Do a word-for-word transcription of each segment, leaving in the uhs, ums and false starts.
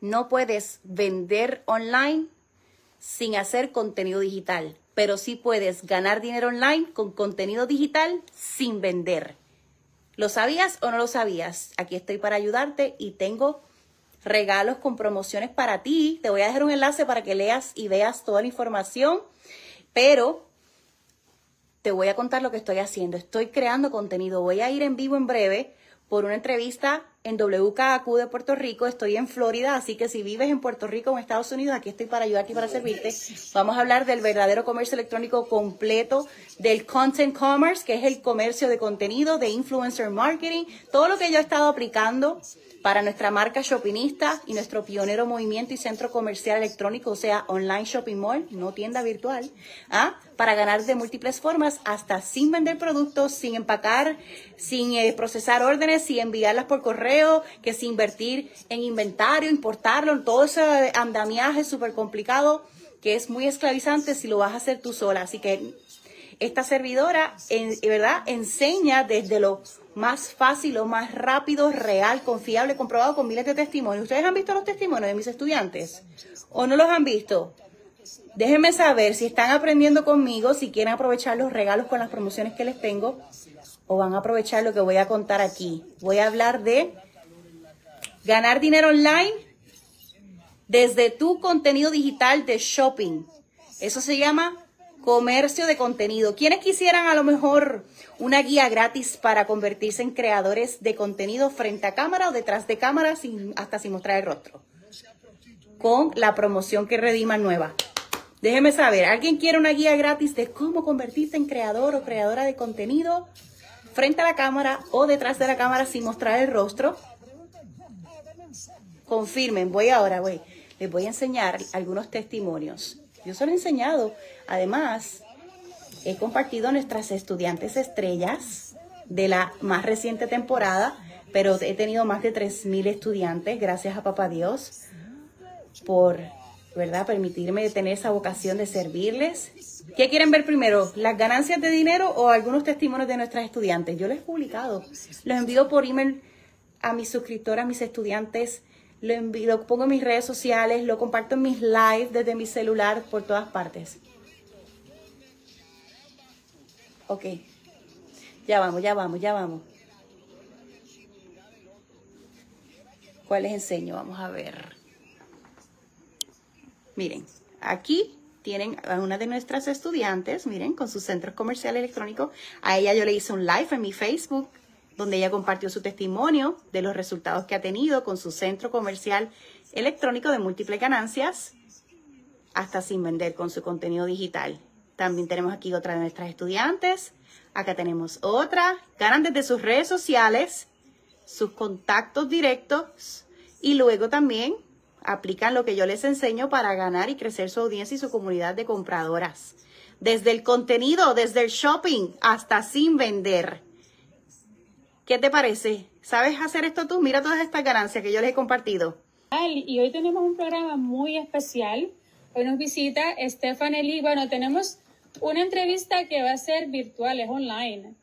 no puedes vender online sin hacer contenido digital, pero sí puedes ganar dinero online con contenido digital sin vender. ¿Lo sabías o no lo sabías? Aquí estoy para ayudarte y tengo regalos con promociones para ti. Te voy a dejar un enlace para que leas y veas toda la información, pero te voy a contar lo que estoy haciendo. Estoy creando contenido. Voy a ir en vivo en breve por una entrevista en W K A Q de Puerto Rico. Estoy en Florida, así que si vives en Puerto Rico o en Estados Unidos, aquí estoy para ayudarte y para servirte. Vamos a hablar del verdadero comercio electrónico completo, del content commerce, que es el comercio de contenido, de influencer marketing, todo lo que yo he estado aplicando para nuestra marca Shopinista y nuestro pionero movimiento y centro comercial electrónico, o sea, online shopping mall, no tienda virtual, ¿ah? Para ganar de múltiples formas, hasta sin vender productos, sin empacar, sin eh, procesar órdenes, sin enviarlas por correo, que sin invertir en inventario, importarlo, todo ese andamiaje súper complicado que es muy esclavizante si lo vas a hacer tú sola. Así que esta servidora, en verdad, enseña desde lo más fácil, lo más rápido, real, confiable, comprobado con miles de testimonios. ¿Ustedes han visto los testimonios de mis estudiantes? ¿O no los han visto? Déjenme saber si están aprendiendo conmigo, si quieren aprovechar los regalos con las promociones que les tengo, o van a aprovechar lo que voy a contar aquí. Voy a hablar de ganar dinero online desde tu contenido digital de shopping. Eso se llama comercio de contenido. ¿Quiénes quisieran a lo mejor una guía gratis para convertirse en creadores de contenido frente a cámara o detrás de cámara, sin, hasta sin mostrar el rostro? Con la promoción que Redima nueva. Déjenme saber, ¿alguien quiere una guía gratis de cómo convertirse en creador o creadora de contenido frente a la cámara o detrás de la cámara sin mostrar el rostro? Confirmen, voy ahora, voy. Les voy a enseñar algunos testimonios. Yo se lo he enseñado. Además, he compartido a nuestras estudiantes estrellas de la más reciente temporada, pero he tenido más de tres mil estudiantes, gracias a Papá Dios, por, ¿verdad?, permitirme tener esa vocación de servirles. ¿Qué quieren ver primero? ¿Las ganancias de dinero o algunos testimonios de nuestras estudiantes? Yo les he publicado. Los envío por email a mis suscriptoras, a mis estudiantes. Lo, envío, lo pongo en mis redes sociales, lo comparto en mis live desde mi celular por todas partes. Ok. Ya vamos, ya vamos, ya vamos. ¿Cuál les enseño? Vamos a ver. Miren, aquí tienen a una de nuestras estudiantes, miren, con su centro comercial electrónico. A ella yo le hice un live en mi Facebook, donde ella compartió su testimonio de los resultados que ha tenido con su centro comercial electrónico de múltiples ganancias, hasta sin vender con su contenido digital. También tenemos aquí otra de nuestras estudiantes. Acá tenemos otra. Ganan desde sus redes sociales, sus contactos directos, y luego también aplican lo que yo les enseño para ganar y crecer su audiencia y su comunidad de compradoras. Desde el contenido, desde el shopping, hasta sin vender. ¿Qué te parece? ¿Sabes hacer esto tú? Mira todas estas ganancias que yo les he compartido. Y hoy tenemos un programa muy especial. Hoy nos visita Stephanie Lee. Bueno, tenemos una entrevista que va a ser virtual, es online.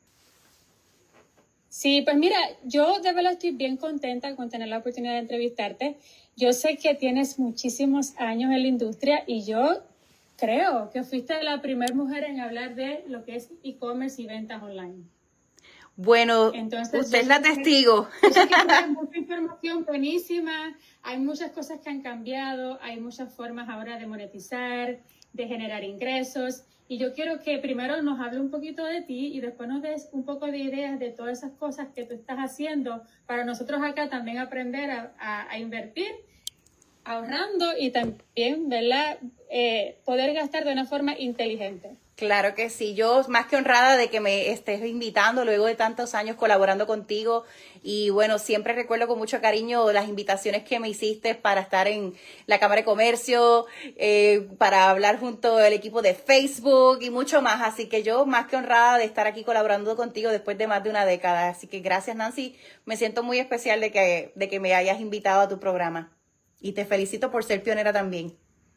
Sí, pues mira, yo de verdad estoy bien contenta con tener la oportunidad de entrevistarte. Yo sé que tienes muchísimos años en la industria y yo creo que fuiste la primera mujer en hablar de lo que es e-commerce y ventas online. Bueno, entonces, usted es la testigo. Yo sé que hay mucha información buenísima, hay muchas cosas que han cambiado, hay muchas formas ahora de monetizar, de generar ingresos. Y yo quiero que primero nos hable un poquito de ti y después nos des un poco de ideas de todas esas cosas que tú estás haciendo para nosotros acá también aprender a, a, a invertir, ahorrando y también, ¿verdad?, eh, poder gastar de una forma inteligente. Claro que sí, yo más que honrada de que me estés invitando luego de tantos años colaborando contigo y bueno, siempre recuerdo con mucho cariño las invitaciones que me hiciste para estar en la Cámara de Comercio, eh, para hablar junto al equipo de Facebook y mucho más, así que yo más que honrada de estar aquí colaborando contigo después de más de una década, así que gracias Nancy, me siento muy especial de que, de que me hayas invitado a tu programa y te felicito por ser pionera también.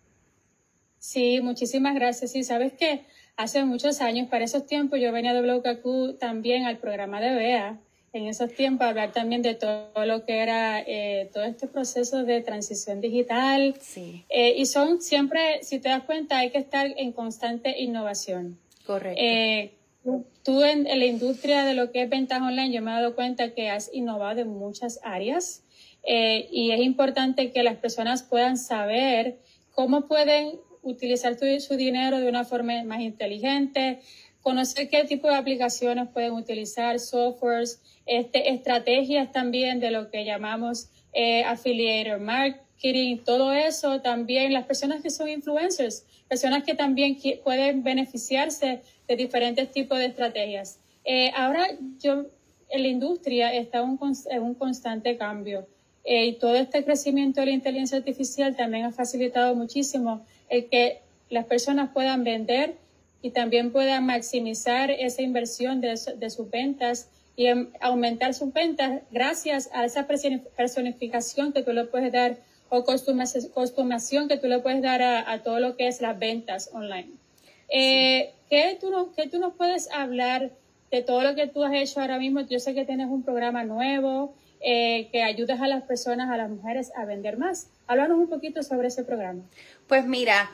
Sí, muchísimas gracias. Sí, sabes que hace muchos años, para esos tiempos, yo venía de W K Q también al programa de B E A en esos tiempos, hablar también de todo lo que era eh, todo este proceso de transición digital. Sí. Eh, y son siempre, si te das cuenta, hay que estar en constante innovación. Correcto. Eh, tú en, en la industria de lo que es ventas online, yo me he dado cuenta que has innovado en muchas áreas eh, y es importante que las personas puedan saber cómo pueden utilizar tu, su dinero de una forma más inteligente, conocer qué tipo de aplicaciones pueden utilizar, softwares, este, estrategias también de lo que llamamos eh, affiliate marketing, todo eso también, las personas que son influencers, personas que también que pueden beneficiarse de diferentes tipos de estrategias. Eh, ahora yo, en la industria está un, en un constante cambio eh, y todo este crecimiento de la inteligencia artificial también ha facilitado muchísimo el que las personas puedan vender y también puedan maximizar esa inversión de, de sus ventas y um, aumentar sus ventas gracias a esa personificación que tú le puedes dar o costumación que tú le puedes dar a, a todo lo que es las ventas online. Eh, sí. ¿qué, tú no, ¿Qué tú nos puedes hablar de todo lo que tú has hecho ahora mismo? Yo sé que tienes un programa nuevo eh, que ayudas a las personas, a las mujeres a vender más. Háblanos un poquito sobre ese programa. Pues mira,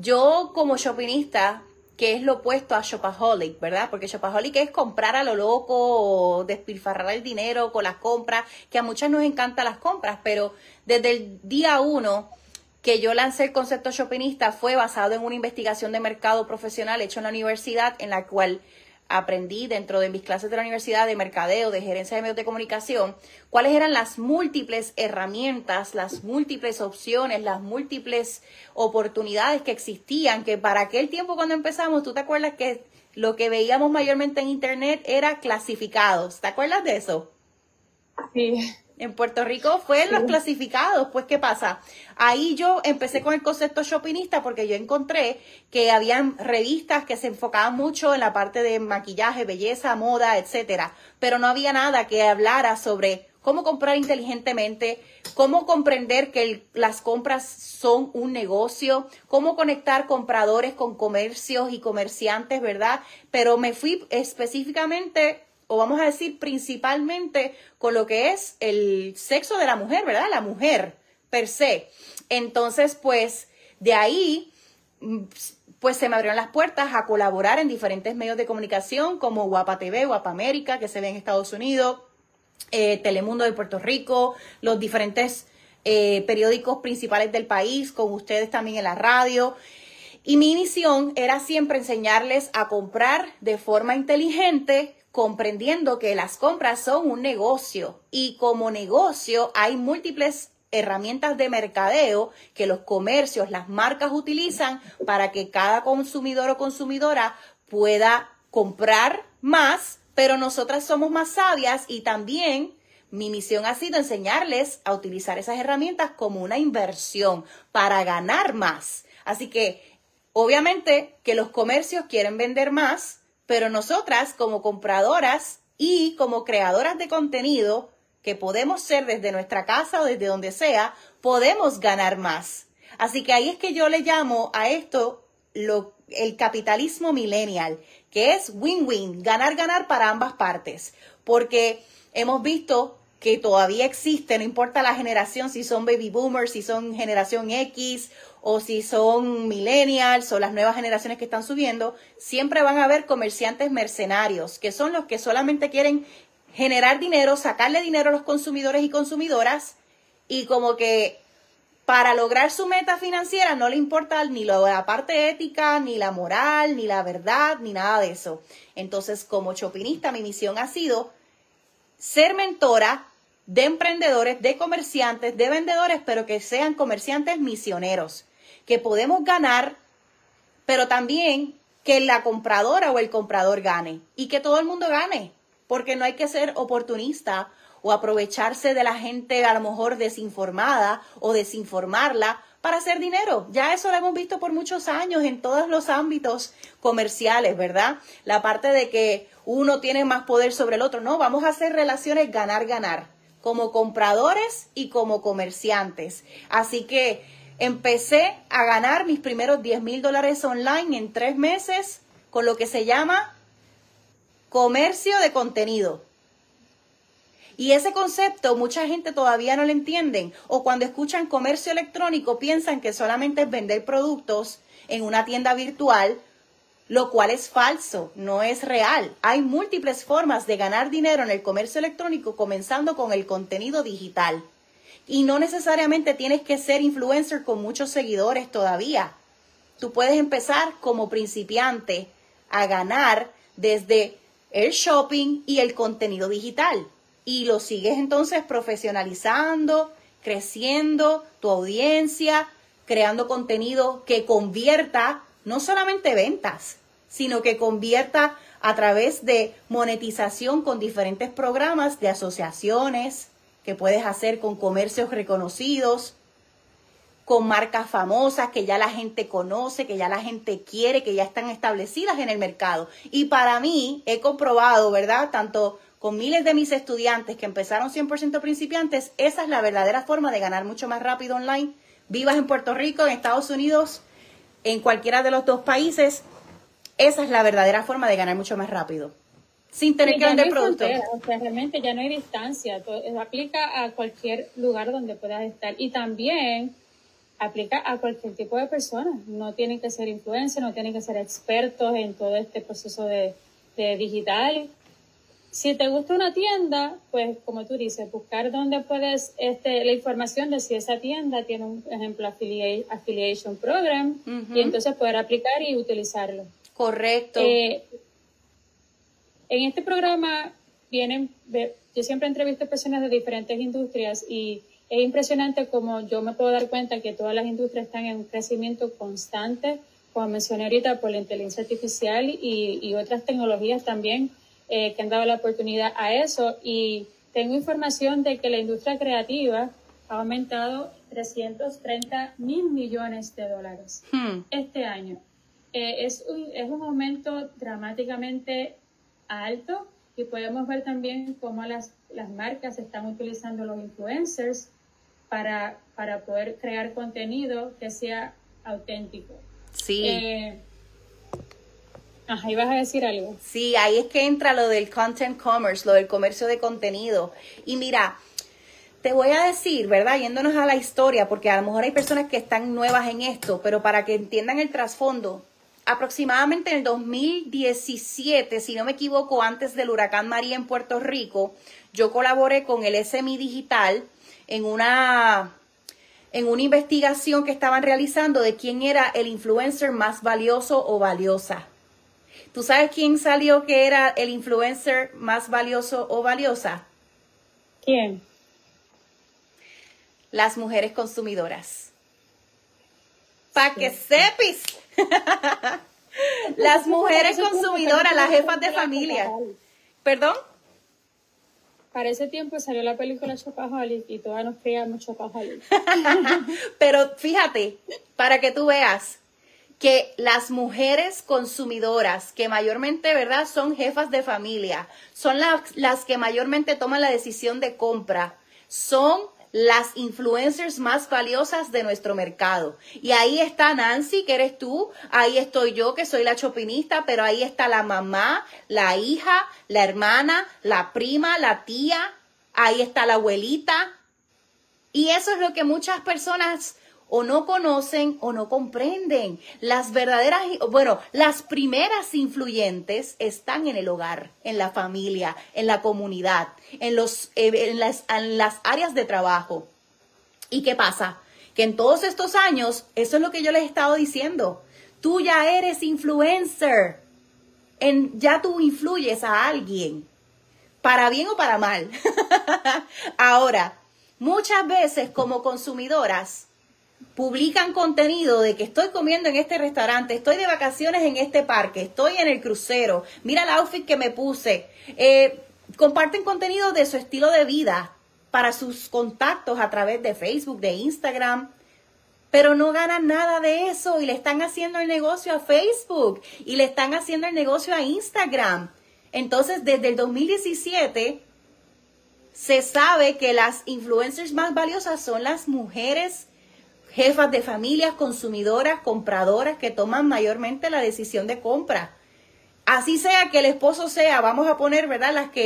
yo como shopinista, que es lo opuesto a Shopaholic, ¿verdad? Porque Shopaholic es comprar a lo loco o despilfarrar el dinero con las compras, que a muchas nos encantan las compras, pero desde el día uno que yo lancé el concepto shopinista fue basado en una investigación de mercado profesional hecho en la universidad, en la cual aprendí dentro de mis clases de la universidad de mercadeo, de gerencia de medios de comunicación, cuáles eran las múltiples herramientas, las múltiples opciones, las múltiples oportunidades que existían, que para aquel tiempo cuando empezamos, ¿tú te acuerdas que lo que veíamos mayormente en internet era clasificados? ¿Te acuerdas de eso? Sí. En Puerto Rico fue en los clasificados. Pues, ¿qué pasa? Ahí yo empecé con el concepto shopinista porque yo encontré que habían revistas que se enfocaban mucho en la parte de maquillaje, belleza, moda, etcétera. Pero no había nada que hablara sobre cómo comprar inteligentemente, cómo comprender que el, las compras son un negocio, cómo conectar compradores con comercios y comerciantes, ¿verdad? Pero me fui específicamente, o vamos a decir principalmente, con lo que es el sexo de la mujer, ¿verdad? La mujer per se. Entonces, pues, de ahí, pues se me abrieron las puertas a colaborar en diferentes medios de comunicación como Guapa T V, Guapa América, que se ve en Estados Unidos, eh, Telemundo de Puerto Rico, los diferentes eh, periódicos principales del país, con ustedes también en la radio. Y mi misión era siempre enseñarles a comprar de forma inteligente, comprendiendo que las compras son un negocio y como negocio hay múltiples herramientas de mercadeo que los comercios, las marcas utilizan para que cada consumidor o consumidora pueda comprar más, pero nosotras somos más sabias y también mi misión ha sido enseñarles a utilizar esas herramientas como una inversión para ganar más. Así que obviamente que los comercios quieren vender más, pero nosotras como compradoras y como creadoras de contenido, que podemos ser desde nuestra casa o desde donde sea, podemos ganar más. Así que ahí es que yo le llamo a esto lo, el capitalismo millennial, que es win-win, ganar-ganar para ambas partes. Porque hemos visto que todavía existe, no importa la generación, si son baby boomers, si son generación X o si son millennials o las nuevas generaciones que están subiendo, siempre van a haber comerciantes mercenarios, que son los que solamente quieren generar dinero, sacarle dinero a los consumidores y consumidoras, y como que para lograr su meta financiera no le importa ni la parte ética, ni la moral, ni la verdad, ni nada de eso. Entonces, como shopinista, mi misión ha sido ser mentora de emprendedores, de comerciantes, de vendedores, pero que sean comerciantes misioneros, que podemos ganar, pero también que la compradora o el comprador gane y que todo el mundo gane, porque no hay que ser oportunista o aprovecharse de la gente a lo mejor desinformada o desinformarla para hacer dinero. Ya eso lo hemos visto por muchos años en todos los ámbitos comerciales, ¿verdad? La parte de que uno tiene más poder sobre el otro. No, vamos a hacer relaciones ganar-ganar, como compradores y como comerciantes. Así que empecé a ganar mis primeros diez mil dólares online en tres meses con lo que se llama comercio de contenido. Y ese concepto mucha gente todavía no lo entienden. O cuando escuchan comercio electrónico piensan que solamente es vender productos en una tienda virtual, lo cual es falso, no es real. Hay múltiples formas de ganar dinero en el comercio electrónico, comenzando con el contenido digital. Y no necesariamente tienes que ser influencer con muchos seguidores todavía. Tú puedes empezar como principiante a ganar desde el shopping y el contenido digital. Y lo sigues entonces profesionalizando, creciendo tu audiencia, creando contenido que convierta no solamente ventas, sino que convierta a través de monetización con diferentes programas de asociaciones que puedes hacer con comercios reconocidos, con marcas famosas que ya la gente conoce, que ya la gente quiere, que ya están establecidas en el mercado. Y para mí, he comprobado, ¿verdad?, tanto con miles de mis estudiantes que empezaron cien por ciento principiantes, esa es la verdadera forma de ganar mucho más rápido online. Vivas en Puerto Rico, en Estados Unidos, en cualquiera de los dos países, esa es la verdadera forma de ganar mucho más rápido, sin tener Sí, que ya no vender hay productos. frontera, o sea, realmente ya no hay distancia, todo, aplica a cualquier lugar donde puedas estar y también aplica a cualquier tipo de persona, no tienen que ser influencers, no tienen que ser expertos en todo este proceso de, de digital. Si te gusta una tienda, pues como tú dices, buscar dónde puedes, este, la información de si esa tienda tiene un ejemplo affiliate, affiliation program, Uh-huh. y entonces poder aplicar y utilizarlo. Correcto. Eh, en este programa vienen, yo siempre entrevisto personas de diferentes industrias y es impresionante como yo me puedo dar cuenta que todas las industrias están en un crecimiento constante, como mencioné ahorita, por la inteligencia artificial y, y otras tecnologías también eh, que han dado la oportunidad a eso. Y tengo información de que la industria creativa ha aumentado trescientos treinta mil millones de dólares Hmm. este año. Eh, es, un, es un aumento dramáticamente alto y podemos ver también cómo las, las marcas están utilizando los influencers para, para poder crear contenido que sea auténtico. Sí. Eh, ajá, ibas a decir algo. Sí, ahí es que entra lo del content commerce, lo del comercio de contenido. Y mira, te voy a decir, ¿verdad? Yéndonos a la historia, porque a lo mejor hay personas que están nuevas en esto, pero para que entiendan el trasfondo, aproximadamente en el dos mil diecisiete, si no me equivoco, antes del huracán María en Puerto Rico, yo colaboré con el S M I Digital en una, en una investigación que estaban realizando de quién era el influencer más valioso o valiosa. ¿Tú sabes quién salió que era el influencer más valioso o valiosa? ¿Quién? Las mujeres consumidoras. Pa' que sepis. Las mujeres consumidoras, las jefas de familia. ¿Perdón? Para ese tiempo salió la película Shopaholic y todas nos criamos Shopaholic. Pero fíjate, para que tú veas que las mujeres consumidoras, que mayormente, ¿verdad?, son jefas de familia, son las, las que mayormente toman la decisión de compra, son las influencers más valiosas de nuestro mercado. Y ahí está Nancy, que eres tú, ahí estoy yo, que soy la chopinista, pero ahí está la mamá, la hija, la hermana, la prima, la tía, ahí está la abuelita. Y eso es lo que muchas personas o no conocen o no comprenden. Las verdaderas, bueno, las primeras influyentes están en el hogar, en la familia, en la comunidad, en, los, en, las, en las áreas de trabajo. ¿Y qué pasa? Que en todos estos años, eso es lo que yo les he estado diciendo, tú ya eres influencer, en, ya tú influyes a alguien, para bien o para mal. Ahora, muchas veces como consumidoras, publican contenido de que estoy comiendo en este restaurante, estoy de vacaciones en este parque, estoy en el crucero, mira el outfit que me puse. Eh, comparten contenido de su estilo de vida para sus contactos a través de Facebook, de Instagram, pero no ganan nada de eso y le están haciendo el negocio a Facebook y le están haciendo el negocio a Instagram. Entonces, desde el dos mil diecisiete se sabe que las influencers más valiosas son las mujeres jefas de familias, consumidoras, compradoras que toman mayormente la decisión de compra. Así sea que el esposo sea, vamos a poner, ¿verdad?, las que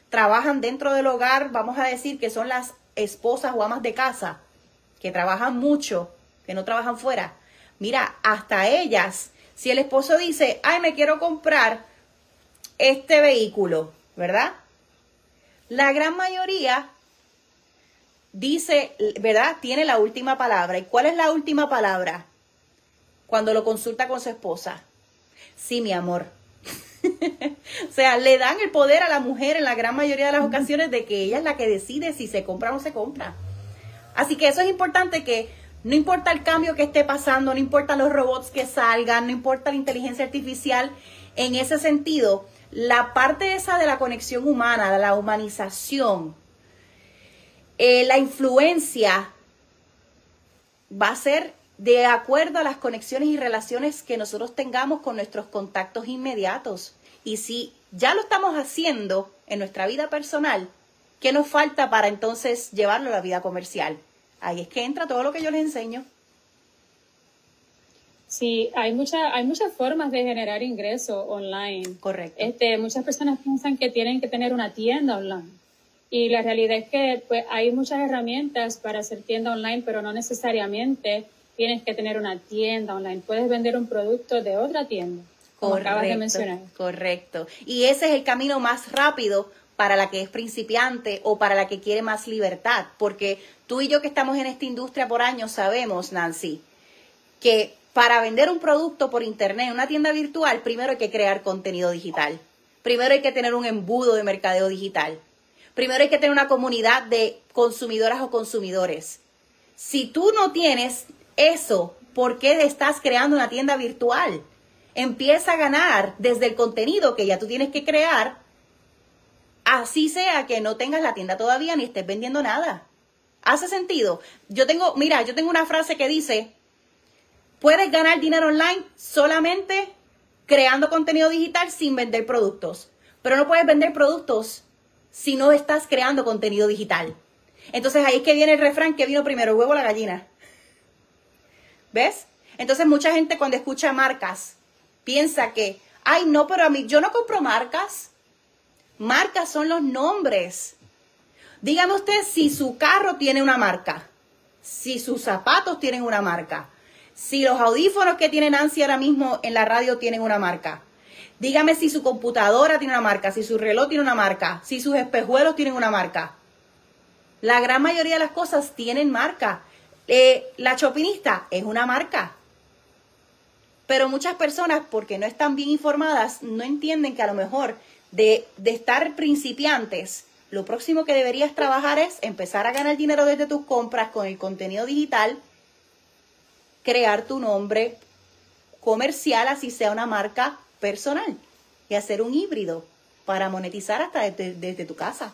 trabajan dentro del hogar, vamos a decir que son las esposas o amas de casa, que trabajan mucho, que no trabajan fuera. Mira, hasta ellas, si el esposo dice, ay, me quiero comprar este vehículo, ¿verdad? La gran mayoría dice, ¿verdad? Tiene la última palabra. ¿Y cuál es la última palabra? Cuando lo consulta con su esposa. Sí, mi amor. O sea, le dan el poder a la mujer en la gran mayoría de las ocasiones de que ella es la que decide si se compra o no se compra. Así que eso es importante, que no importa el cambio que esté pasando, no importa los robots que salgan, no importa la inteligencia artificial, en ese sentido, la parte esa de la conexión humana, de la humanización, eh, la influencia va a ser de acuerdo a las conexiones y relaciones que nosotros tengamos con nuestros contactos inmediatos. Y si ya lo estamos haciendo en nuestra vida personal, ¿qué nos falta para entonces llevarlo a la vida comercial? Ahí es que entra todo lo que yo les enseño. Sí, hay, mucha, hay muchas formas de generar ingresos online. Correcto. Este, muchas personas piensan que tienen que tener una tienda online. Y la realidad es que pues, hay muchas herramientas para hacer tienda online, pero no necesariamente tienes que tener una tienda online. Puedes vender un producto de otra tienda, como Correcto, acabas de mencionar. Correcto. Y ese es el camino más rápido para la que es principiante o para la que quiere más libertad. Porque tú y yo que estamos en esta industria por años sabemos, Nancy, que para vender un producto por internet en una tienda virtual, primero hay que crear contenido digital. Primero hay que tener un embudo de mercadeo digital. Primero hay que tener una comunidad de consumidoras o consumidores. Si tú no tienes eso, ¿por qué estás creando una tienda virtual? Empieza a ganar desde el contenido que ya tú tienes que crear, así sea que no tengas la tienda todavía ni estés vendiendo nada. ¿Hace sentido? Yo tengo, mira, yo tengo una frase que dice, puedes ganar dinero online solamente creando contenido digital sin vender productos, pero no puedes vender productos si no estás creando contenido digital. Entonces ahí es que viene el refrán, que vino primero, el huevo o la gallina. ¿Ves? Entonces mucha gente cuando escucha marcas piensa que, ay no, pero a mí, yo no compro marcas. Marcas son los nombres. Dígame usted si su carro tiene una marca, si sus zapatos tienen una marca, si los audífonos que tiene Nancy ahora mismo en la radio tienen una marca. Dígame si su computadora tiene una marca, si su reloj tiene una marca, si sus espejuelos tienen una marca. La gran mayoría de las cosas tienen marca. Eh, la Chopinista es una marca. Pero muchas personas, porque no están bien informadas, no entienden que a lo mejor de, de estar principiantes, lo próximo que deberías trabajar es empezar a ganar dinero desde tus compras con el contenido digital, crear tu nombre comercial, así sea una marca personal, y hacer un híbrido para monetizar hasta desde, desde tu casa.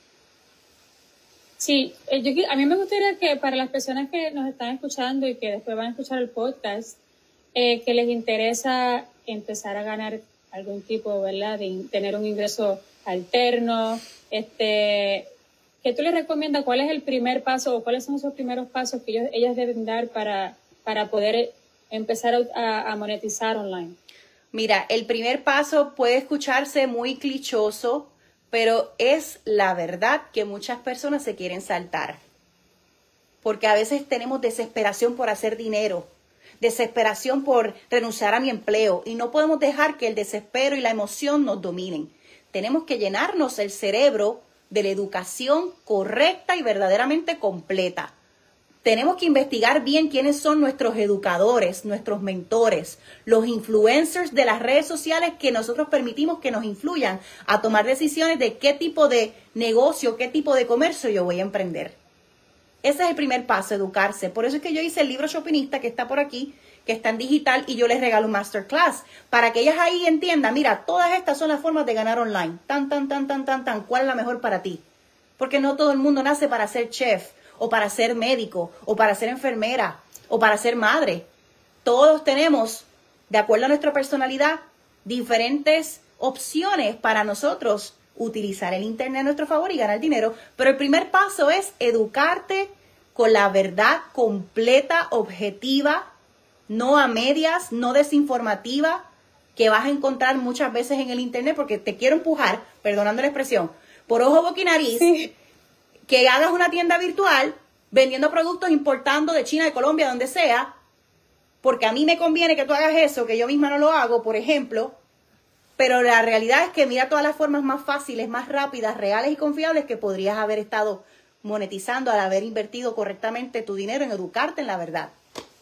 Sí, eh, yo, a mí me gustaría que para las personas que nos están escuchando y que después van a escuchar el podcast, eh, que les interesa empezar a ganar algún tipo, ¿verdad?, de in, tener un ingreso alterno, este, ¿qué tú les recomiendas? ¿Cuál es el primer paso o cuáles son esos primeros pasos que ellos, ellas deben dar para, para poder empezar a, a monetizar online? Mira, el primer paso puede escucharse muy clichoso, pero es la verdad que muchas personas se quieren saltar. Porque a veces tenemos desesperación por hacer dinero, desesperación por renunciar a mi empleo, y no podemos dejar que el desespero y la emoción nos dominen. Tenemos que llenarnos el cerebro de la educación correcta y verdaderamente completa. Tenemos que investigar bien quiénes son nuestros educadores, nuestros mentores, los influencers de las redes sociales que nosotros permitimos que nos influyan a tomar decisiones de qué tipo de negocio, qué tipo de comercio yo voy a emprender. Ese es el primer paso, educarse. Por eso es que yo hice el libro Chopinista, que está por aquí, que está en digital, y yo les regalo un masterclass para que ellas ahí entiendan, mira, todas estas son las formas de ganar online. Tan, tan, tan, tan, tan, tan. ¿Cuál es la mejor para ti? Porque no todo el mundo nace para ser chef, o para ser médico, o para ser enfermera, o para ser madre. Todos tenemos, de acuerdo a nuestra personalidad, diferentes opciones para nosotros utilizar el internet a nuestro favor y ganar dinero. Pero el primer paso es educarte con la verdad completa, objetiva, no a medias, no desinformativa, que vas a encontrar muchas veces en el internet, porque te quiero empujar, perdonando la expresión, por ojo, boca y nariz, sí. que hagas una tienda virtual vendiendo productos importando de China, de Colombia, donde sea, porque a mí me conviene que tú hagas eso, que yo misma no lo hago, por ejemplo, pero la realidad es que mira todas las formas más fáciles, más rápidas, reales y confiables que podrías haber estado monetizando al haber invertido correctamente tu dinero en educarte en la verdad.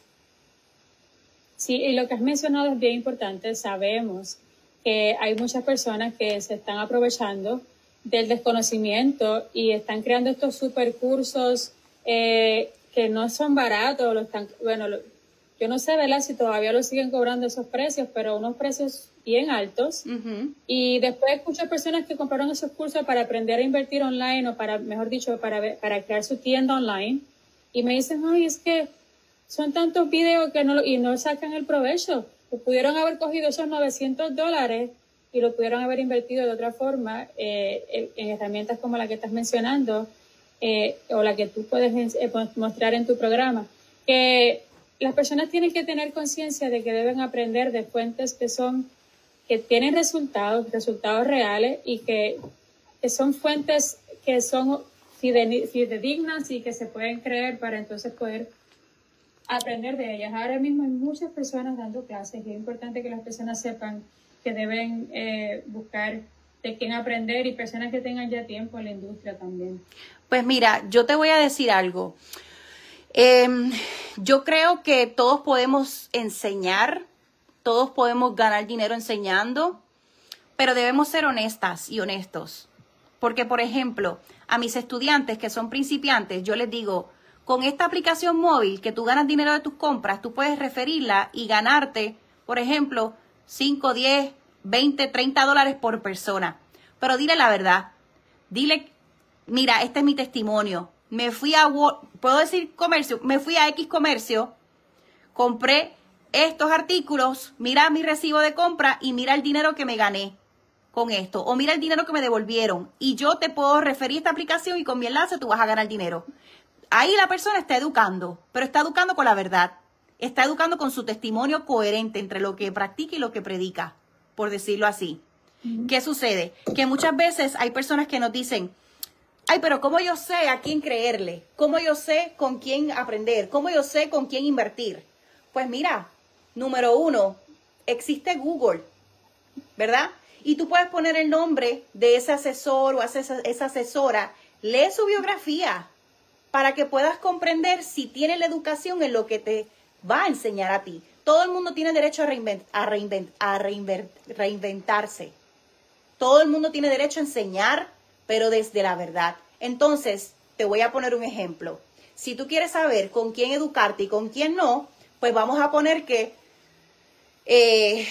Sí, y lo que has mencionado es bien importante. Sabemos que hay muchas personas que se están aprovechando del desconocimiento y están creando estos super cursos eh, que no son baratos. Lo están, bueno, lo, yo no sé, ¿verdad?, si todavía lo siguen cobrando esos precios, pero unos precios bien altos. Uh-huh. Y después muchas personas que compraron esos cursos para aprender a invertir online o para, mejor dicho, para, para crear su tienda online. Y me dicen, ay, es que son tantos videos que no, y no sacan el provecho. Pues pudieron haber cogido esos novecientos dólares y lo pudieron haber invertido de otra forma eh, en herramientas como la que estás mencionando eh, o la que tú puedes eh, mostrar en tu programa. Que las personas tienen que tener conciencia de que deben aprender de fuentes que son que tienen resultados, resultados reales y que, que son fuentes que son fidedignas y que se pueden creer para entonces poder aprender de ellas. Ahora mismo hay muchas personas dando clases y es importante que las personas sepan que deben eh, buscar de quién aprender y personas que tengan ya tiempo en la industria también. Pues mira, yo te voy a decir algo. Eh, yo creo que todos podemos enseñar, todos podemos ganar dinero enseñando, pero debemos ser honestas y honestos. Porque, por ejemplo, a mis estudiantes que son principiantes, yo les digo, con esta aplicación móvil que tú ganas dinero de tus compras, tú puedes referirla y ganarte, por ejemplo, cinco, diez, veinte, treinta dólares por persona. Pero dile la verdad. Dile, mira, este es mi testimonio. Me fui a, puedo decir comercio, me fui a X comercio, compré estos artículos, mira mi recibo de compra y mira el dinero que me gané con esto. O mira el dinero que me devolvieron. Y yo te puedo referir esta aplicación y con mi enlace tú vas a ganar dinero. Ahí la persona está educando, pero está educando con la verdad. Está educando con su testimonio coherente entre lo que practica y lo que predica, por decirlo así. Uh-huh. ¿Qué sucede? Que muchas veces hay personas que nos dicen, ay, pero ¿cómo yo sé a quién creerle? ¿Cómo yo sé con quién aprender? ¿Cómo yo sé con quién invertir? Pues mira, número uno, existe Google, ¿verdad? Y tú puedes poner el nombre de ese asesor o esa, esa asesora, lee su biografía, para que puedas comprender si tiene la educación en lo que te va a enseñar a ti. Todo el mundo tiene derecho a, reinvent, a, reinvent, a reinvent, reinventarse. Todo el mundo tiene derecho a enseñar, pero desde la verdad. Entonces, te voy a poner un ejemplo. Si tú quieres saber con quién educarte y con quién no, pues vamos a poner que, eh,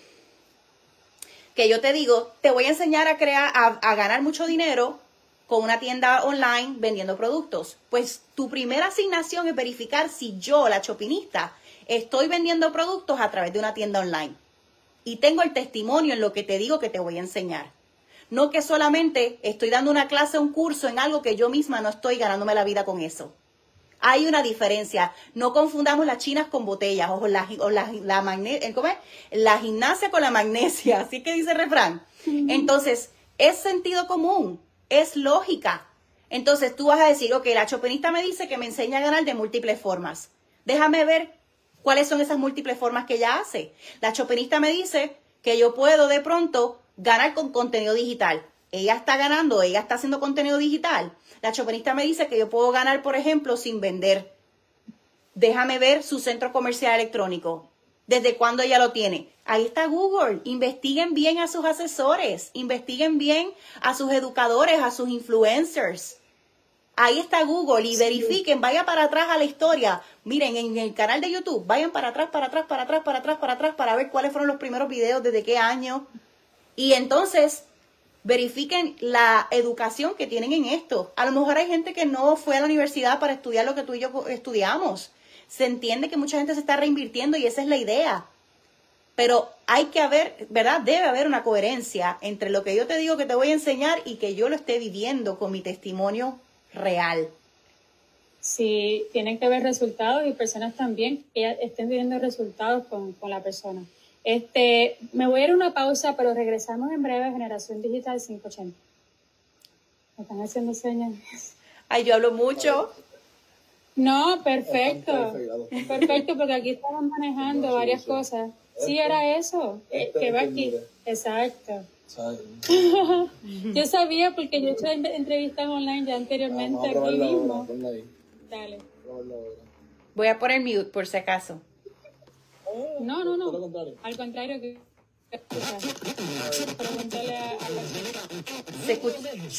que yo te digo, te voy a enseñar a, crear, a, a ganar mucho dinero con una tienda online vendiendo productos. Pues tu primera asignación es verificar si yo, la chopinista, estoy vendiendo productos a través de una tienda online. Y tengo el testimonio en lo que te digo que te voy a enseñar. No que solamente estoy dando una clase, un curso en algo que yo misma no estoy ganándome la vida con eso. Hay una diferencia. No confundamos las chinas con botellas o la, o la, la, magne, ¿cómo es? La gimnasia con la magnesia. Así que dice el refrán. Uh-huh. Entonces, es sentido común. Es lógica. Entonces tú vas a decir, ok, la chopinista me dice que me enseña a ganar de múltiples formas. Déjame ver cuáles son esas múltiples formas que ella hace. La chopinista me dice que yo puedo de pronto ganar con contenido digital. Ella está ganando, ella está haciendo contenido digital. La chopinista me dice que yo puedo ganar, por ejemplo, sin vender. Déjame ver su centro comercial electrónico. ¿Desde cuándo ella lo tiene? Ahí está Google. Investiguen bien a sus asesores. Investiguen bien a sus educadores, a sus influencers. Ahí está Google y sí. Verifiquen. Vayan para atrás a la historia. Miren, en el canal de YouTube, vayan para atrás, para atrás, para atrás, para atrás, para atrás, para ver cuáles fueron los primeros videos, desde qué año. Y entonces, verifiquen la educación que tienen en esto. A lo mejor hay gente que no fue a la universidad para estudiar lo que tú y yo estudiamos. Se entiende que mucha gente se está reinvirtiendo y esa es la idea. Pero hay que haber, ¿verdad? Debe haber una coherencia entre lo que yo te digo que te voy a enseñar y que yo lo esté viviendo con mi testimonio real. Sí, tienen que haber resultados y personas también que estén viviendo resultados con, con la persona. Este, me voy a ir a una pausa, pero regresamos en breve a Generación Digital quinientos ochenta. Me están haciendo señas. Ay, yo hablo mucho. No, perfecto. Perfecto, porque aquí estaban manejando varias cosas. Sí, era eso. Que va aquí. Exacto. Yo sabía porque yo he hecho entrevistas online ya anteriormente aquí mismo. Dale. Voy a poner mute por si acaso. No, no, no. Al contrario que... Se escucha.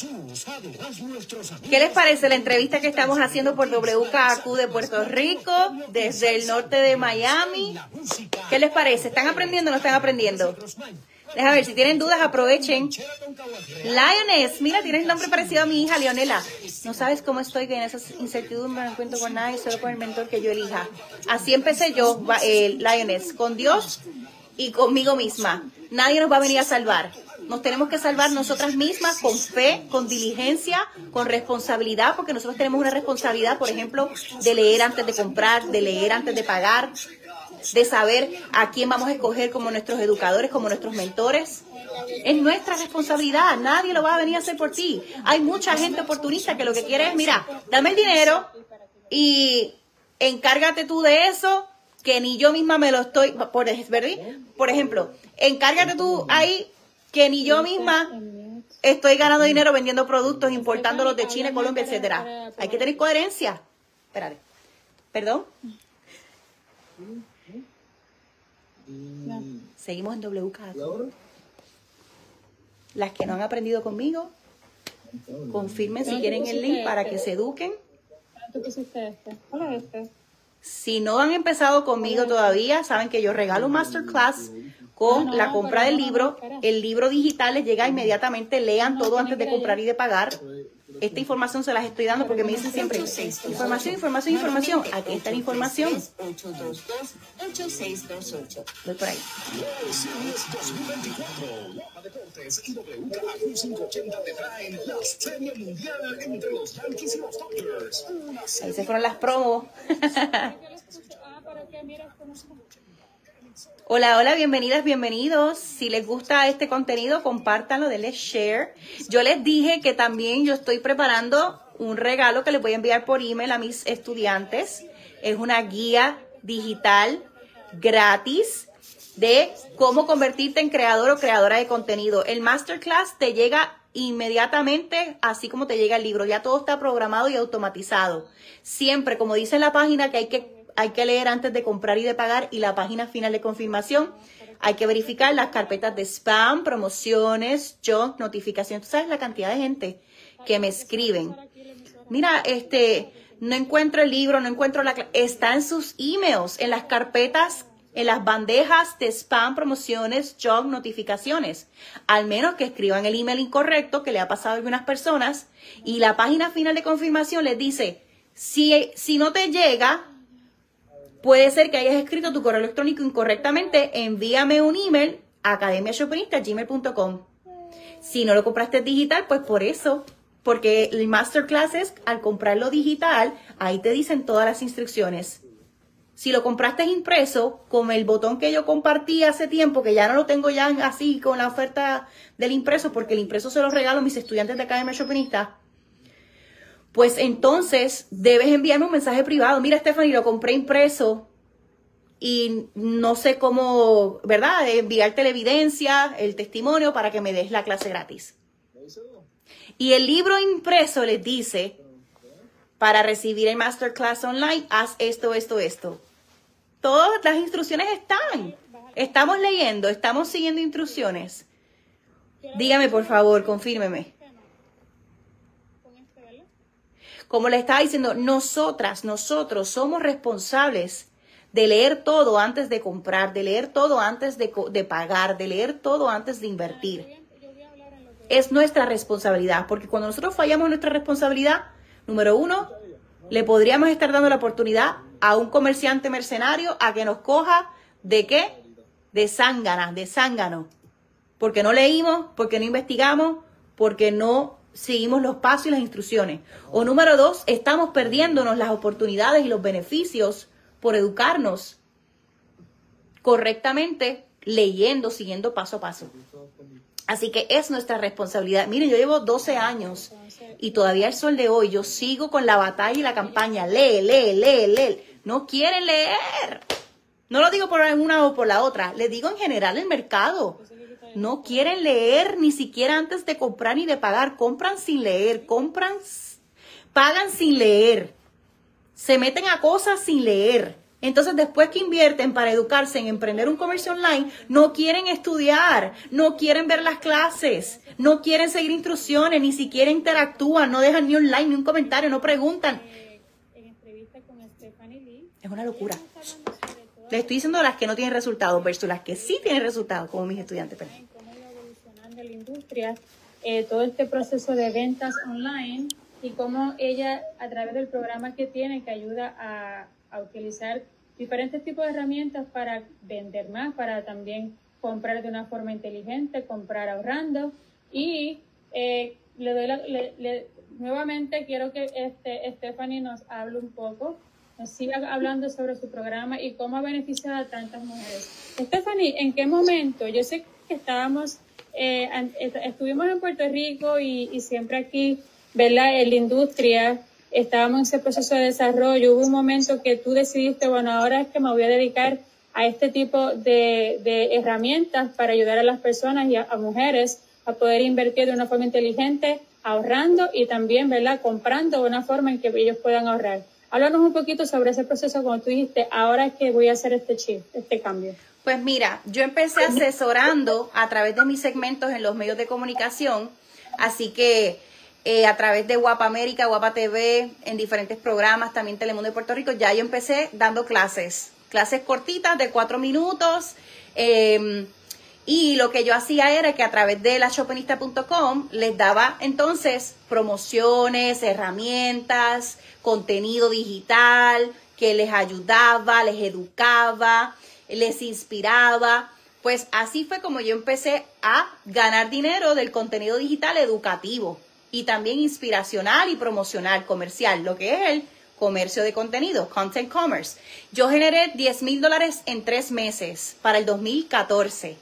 ¿Qué les parece la entrevista que estamos haciendo por W K A Q de Puerto Rico, desde el norte de Miami? ¿Qué les parece? ¿Están aprendiendo o no están aprendiendo? Déjame ver, si tienen dudas, aprovechen. Lioness, mira, tienes el nombre parecido a mi hija, Leonela. No sabes cómo estoy, que en esas incertidumbres no encuentro con nadie, solo con el mentor que yo elija. Así empecé yo, eh, Lioness, con Dios y conmigo misma. Nadie nos va a venir a salvar. Nos tenemos que salvar nosotras mismas con fe, con diligencia, con responsabilidad, porque nosotros tenemos una responsabilidad, por ejemplo, de leer antes de comprar, de leer antes de pagar, de saber a quién vamos a escoger como nuestros educadores, como nuestros mentores. Es nuestra responsabilidad, nadie lo va a venir a hacer por ti. Hay mucha gente oportunista que lo que quiere es, mira, dame el dinero y encárgate tú de eso, que ni yo misma me lo estoy, por, ¿verdad? Por ejemplo, encárgate tú ahí, que ni yo misma estoy ganando dinero vendiendo productos, importándolos de China, Colombia, etcétera. Hay que tener coherencia. Espérate. ¿Perdón? No. Seguimos en W K A Q. Las que no han aprendido conmigo, confirmen si quieren el link para que se eduquen. Si no han empezado conmigo todavía, saben que yo regalo un masterclass con la compra del libro. El libro digital les llega inmediatamente. Lean todo antes de comprar y de pagar. Esta información se las estoy dando porque me dicen siempre, información, información, información. Aquí está la información. Voy por ahí. Ahí se fueron las promos. Hola, hola, bienvenidas, bienvenidos. Si les gusta este contenido, compártanlo, denle share. Yo les dije que también yo estoy preparando un regalo que les voy a enviar por email a mis estudiantes. Es una guía digital gratis de cómo convertirte en creador o creadora de contenido. El masterclass te llega inmediatamente, así como te llega el libro. Ya todo está programado y automatizado. Siempre, como dice en la página, que hay que Hay que leer antes de comprar y de pagar, y la página final de confirmación. Hay que verificar las carpetas de spam, promociones, junk, notificaciones. Tú sabes la cantidad de gente que me escriben. Mira, este, no encuentro el libro, no encuentro la... Está en sus emails, en las carpetas, en las bandejas de spam, promociones, junk, notificaciones. Al menos que escriban el email incorrecto, que le ha pasado a algunas personas, y la página final de confirmación les dice, si, si no te llega... Puede ser que hayas escrito tu correo electrónico incorrectamente. Envíame un email a academia shopinista arroba gmail punto com. Si no lo compraste digital, pues por eso. Porque el masterclass es, al comprarlo digital, ahí te dicen todas las instrucciones. Si lo compraste impreso, con el botón que yo compartí hace tiempo, que ya no lo tengo ya así con la oferta del impreso, porque el impreso se lo regalo a mis estudiantes de Academia Shopinista, pues entonces debes enviarme un mensaje privado. Mira, Stephanie, lo compré impreso y no sé cómo, ¿verdad? Enviarte la evidencia, el testimonio para que me des la clase gratis. Y el libro impreso les dice, para recibir el masterclass online, haz esto, esto, esto. Todas las instrucciones están. Estamos leyendo, estamos siguiendo instrucciones. Dígame, por favor, confírmeme. Como le estaba diciendo, nosotras, nosotros somos responsables de leer todo antes de comprar, de leer todo antes de, de pagar, de leer todo antes de invertir. Es nuestra responsabilidad, porque cuando nosotros fallamos en nuestra responsabilidad, número uno, le podríamos estar dando la oportunidad a un comerciante mercenario a que nos coja ¿de qué? De zángana, de zángano. Porque no leímos, porque no investigamos, porque no seguimos los pasos y las instrucciones. O número dos, estamos perdiéndonos las oportunidades y los beneficios por educarnos correctamente, leyendo, siguiendo paso a paso. Así que es nuestra responsabilidad. Miren, yo llevo doce años y todavía al sol de hoy yo sigo con la batalla y la campaña. Lee, lee, lee, lee. No quieren leer. No lo digo por una o por la otra. Le digo en general el mercado. No quieren leer ni siquiera antes de comprar ni de pagar. Compran sin leer. Compran, pagan sin leer. Se meten a cosas sin leer. Entonces, después que invierten para educarse en emprender un comercio online, no quieren estudiar, no quieren ver las clases, no quieren seguir instrucciones, ni siquiera interactúan, no dejan ni un like, ni un comentario, no preguntan. En entrevista con Stephanie Lee, es una locura. Les estoy diciendo las que no tienen resultados versus las que sí tienen resultados, como mis estudiantes. Perdón. Cómo ha ido evolucionando la industria, eh, todo este proceso de ventas online y cómo ella, a través del programa que tiene, que ayuda a, a utilizar diferentes tipos de herramientas para vender más, para también comprar de una forma inteligente, comprar ahorrando. Y eh, le doy la, le, le, nuevamente quiero que este, Stephanie nos hable un poco, nos siga hablando sobre su programa y cómo ha beneficiado a tantas mujeres. Stephanie, ¿en qué momento? Yo sé que estábamos, eh, estuvimos en Puerto Rico y, y siempre aquí, ¿verdad? En la industria, estábamos en ese proceso de desarrollo. Hubo un momento que tú decidiste, bueno, ahora es que me voy a dedicar a este tipo de, de herramientas para ayudar a las personas y a, a mujeres a poder invertir de una forma inteligente, ahorrando y también, ¿verdad?, comprando de una forma en que ellos puedan ahorrar. Háblanos un poquito sobre ese proceso cuando tú dijiste, ahora es que voy a hacer este shift, este cambio. Pues mira, yo empecé asesorando a través de mis segmentos en los medios de comunicación, así que eh, a través de Guapa América, Guapa T V, en diferentes programas, también Telemundo de Puerto Rico, ya yo empecé dando clases, clases cortitas de cuatro minutos, eh, y lo que yo hacía era que a través de la shopinista punto com les daba entonces promociones, herramientas, contenido digital que les ayudaba, les educaba, les inspiraba. Pues así fue como yo empecé a ganar dinero del contenido digital educativo y también inspiracional y promocional, comercial, lo que es el comercio de contenido, content commerce. Yo generé diez mil dólares en tres meses para el dos mil catorce.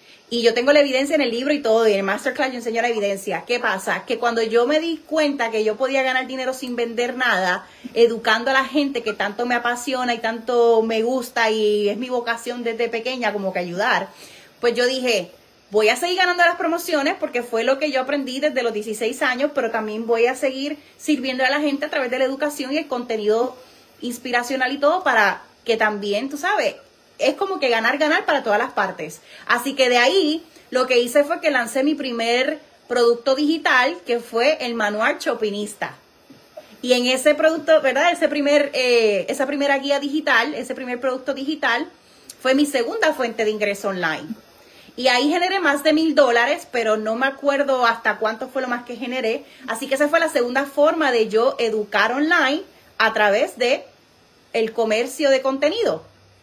Y yo tengo la evidencia en el libro y todo, y en el Masterclass yo enseño la evidencia. ¿Qué pasa? Que cuando yo me di cuenta que yo podía ganar dinero sin vender nada, educando a la gente que tanto me apasiona y tanto me gusta y es mi vocación desde pequeña como que ayudar, pues yo dije, voy a seguir ganando las promociones porque fue lo que yo aprendí desde los dieciséis años, pero también voy a seguir sirviendo a la gente a través de la educación y el contenido inspiracional y todo para que también, tú sabes, es como que ganar, ganar para todas las partes. Así que de ahí lo que hice fue que lancé mi primer producto digital, que fue el manual Shopinista. Y en ese producto, ¿verdad? Ese primer, eh, esa primera guía digital, ese primer producto digital, fue mi segunda fuente de ingreso online. Y ahí generé más de mil dólares, pero no me acuerdo hasta cuánto fue lo más que generé. Así que esa fue la segunda forma de yo educar online a través de el comercio de contenido.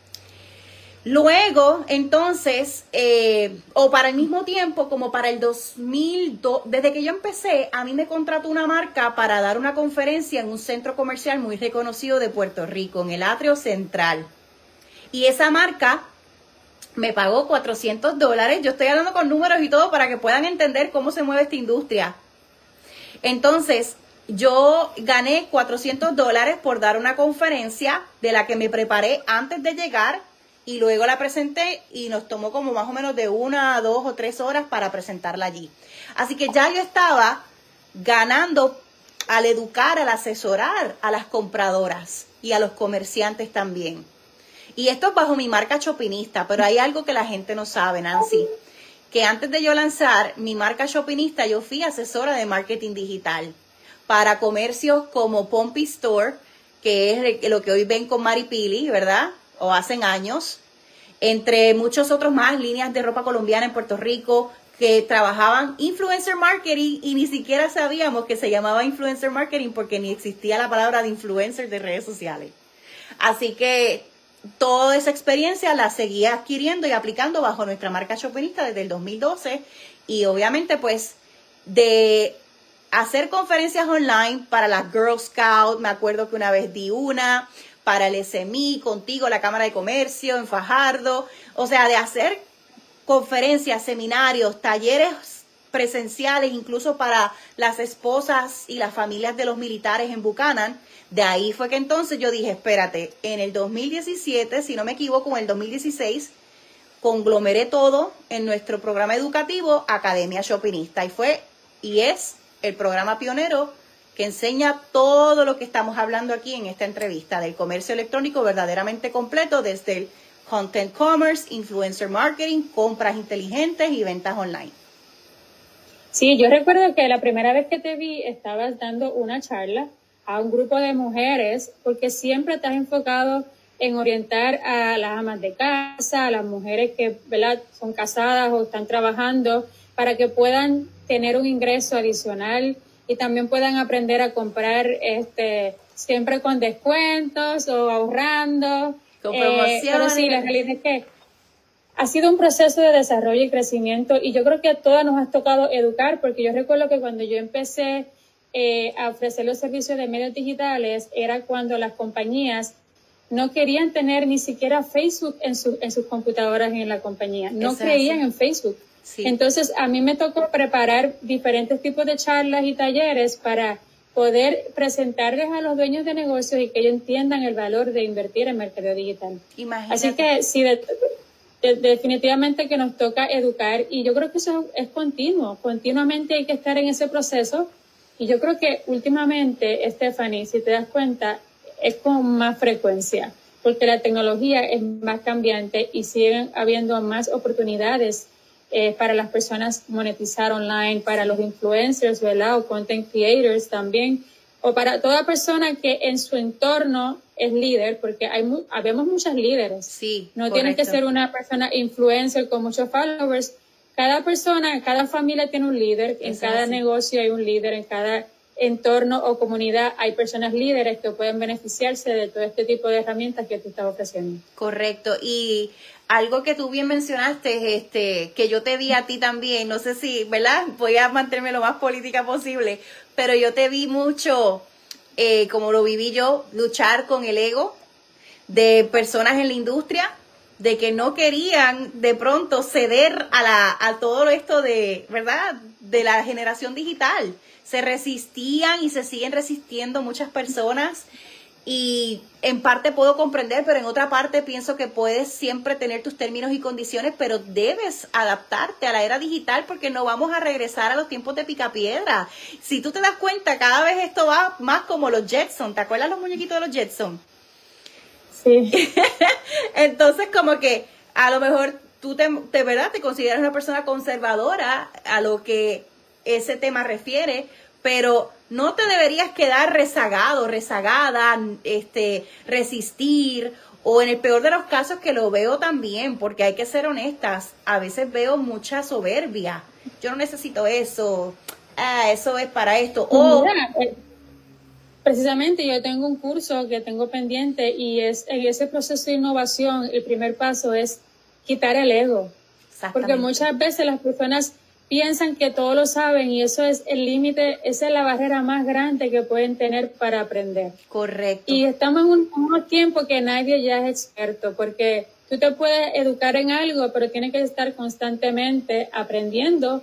Luego, entonces, eh, o para el mismo tiempo, como para el dos mil dos, desde que yo empecé, a mí me contrató una marca para dar una conferencia en un centro comercial muy reconocido de Puerto Rico, en el Atrio Central. Y esa marca me pagó cuatrocientos dólares. Yo estoy hablando con números y todo para que puedan entender cómo se mueve esta industria. Entonces, yo gané cuatrocientos dólares por dar una conferencia de la que me preparé antes de llegar. Y luego la presenté y nos tomó como más o menos de una, dos o tres horas para presentarla allí. Así que ya yo estaba ganando al educar, al asesorar a las compradoras y a los comerciantes también. Y esto es bajo mi marca Shopinista, pero hay algo que la gente no sabe, Nancy. Que antes de yo lanzar mi marca Shopinista, yo fui asesora de marketing digital para comercios como Pompey Store, que es lo que hoy ven con Mari Pili, ¿verdad? O hacen años, entre muchos otros más, líneas de ropa colombiana en Puerto Rico que trabajaban influencer marketing y ni siquiera sabíamos que se llamaba influencer marketing porque ni existía la palabra de influencer de redes sociales. Así que toda esa experiencia la seguía adquiriendo y aplicando bajo nuestra marca Shopinista desde el dos mil doce y obviamente pues de hacer conferencias online para las Girl Scouts, me acuerdo que una vez di una, para el S M I, contigo, la Cámara de Comercio, en Fajardo, o sea, de hacer conferencias, seminarios, talleres presenciales, incluso para las esposas y las familias de los militares en Buchanan. De ahí fue que entonces yo dije, espérate, en el dos mil diecisiete, si no me equivoco, en el dos mil dieciséis, conglomeré todo en nuestro programa educativo Academia Shoppingista. Y fue, y es el programa pionero que enseña todo lo que estamos hablando aquí en esta entrevista, del comercio electrónico verdaderamente completo, desde el content commerce, influencer marketing, compras inteligentes y ventas online. Sí, yo recuerdo que la primera vez que te vi estabas dando una charla a un grupo de mujeres, porque siempre te has enfocado en orientar a las amas de casa, a las mujeres que, ¿verdad?, son casadas o están trabajando, para que puedan tener un ingreso adicional y también puedan aprender a comprar este siempre con descuentos o ahorrando. Con promociones. Eh, pero sí, la realidad es que ha sido un proceso de desarrollo y crecimiento, y yo creo que a todas nos ha tocado educar, porque yo recuerdo que cuando yo empecé eh, a ofrecer los servicios de medios digitales, era cuando las compañías no querían tener ni siquiera Facebook en, su, en sus computadoras en la compañía, no Eso creían así. en Facebook. Sí. Entonces, a mí me tocó preparar diferentes tipos de charlas y talleres para poder presentarles a los dueños de negocios y que ellos entiendan el valor de invertir en mercadeo digital. Imagínate. Así que sí, de, de, definitivamente que nos toca educar, y yo creo que eso es continuo, continuamente hay que estar en ese proceso, y yo creo que últimamente, Stephanie, si te das cuenta, es con más frecuencia, porque la tecnología es más cambiante y siguen habiendo más oportunidades eh, para las personas monetizar online, para los influencers, ¿verdad?, o content creators también, o para toda persona que en su entorno es líder, porque hay mu habemos muchas líderes. Sí, no correcto. Tienes que ser una persona influencer con muchos followers. Cada persona, cada familia tiene un líder, en Eso cada así. negocio hay un líder, en cada entorno o comunidad hay personas líderes que pueden beneficiarse de todo este tipo de herramientas que tú estás ofreciendo. Correcto. Y algo que tú bien mencionaste, este, que yo te vi a ti también, no sé si, ¿verdad? Voy a mantenerme lo más política posible, pero yo te vi mucho, eh, como lo viví yo, luchar con el ego de personas en la industria, de que no querían de pronto ceder a la a todo esto de, ¿verdad?, de la generación digital. Se resistían y se siguen resistiendo muchas personas, y en parte puedo comprender, pero en otra parte pienso que puedes siempre tener tus términos y condiciones, pero debes adaptarte a la era digital, porque no vamos a regresar a los tiempos de Picapiedra. Si tú te das cuenta, cada vez esto va más como los Jetson. ¿Te acuerdas los muñequitos de los Jetson? Sí. Entonces, como que a lo mejor tú te, de verdad te consideras una persona conservadora a lo que ese tema refiere, pero no te deberías quedar rezagado, rezagada, este, resistir, o en el peor de los casos, que lo veo también, porque hay que ser honestas, a veces veo mucha soberbia. Yo no necesito eso, ah, eso es para esto. O Mira, eh, precisamente yo tengo un curso que tengo pendiente, y es en ese proceso de innovación, el primer paso es quitar el ego, porque muchas veces las personas piensan que todo lo saben, y eso es el límite, esa es la barrera más grande que pueden tener para aprender. Correcto. Y estamos en un, un tiempo que nadie ya es experto, porque tú te puedes educar en algo, pero tienes que estar constantemente aprendiendo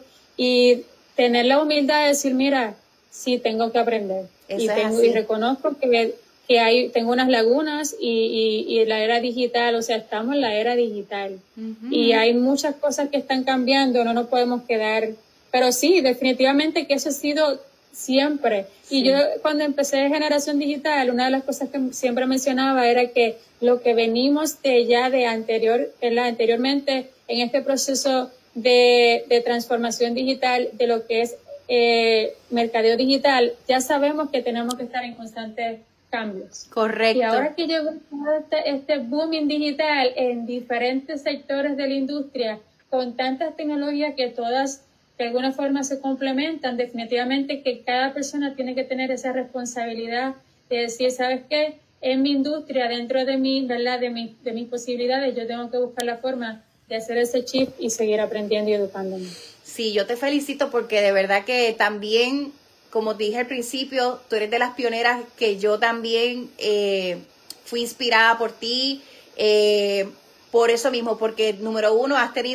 y tener la humildad de decir, mira, sí tengo que aprender. Eso Y, es tengo, así. y reconozco que, que hay, tengo unas lagunas, y, y, y la era digital, o sea, estamos en la era digital. Uh-huh. Y hay muchas cosas que están cambiando, no nos podemos quedar. Pero sí, definitivamente que eso ha sido siempre. Sí. Y yo, cuando empecé Generación Digital, una de las cosas que siempre mencionaba era que lo que venimos de ya de anterior, ¿verdad?, anteriormente en este proceso de, de transformación digital, de lo que es eh, mercadeo digital, ya sabemos que tenemos que estar en constante cambios. Correcto. Y ahora que llegó este, este booming digital en diferentes sectores de la industria, con tantas tecnologías que todas de alguna forma se complementan, definitivamente que cada persona tiene que tener esa responsabilidad de decir, ¿sabes qué? En mi industria, dentro de mí, ¿verdad?, de, mi, de mis posibilidades, yo tengo que buscar la forma de hacer ese chip y seguir aprendiendo y educándome. Sí, yo te felicito, porque de verdad que también, como te dije al principio, tú eres de las pioneras que yo también eh, fui inspirada por ti, eh, por eso mismo, porque número uno, has tenido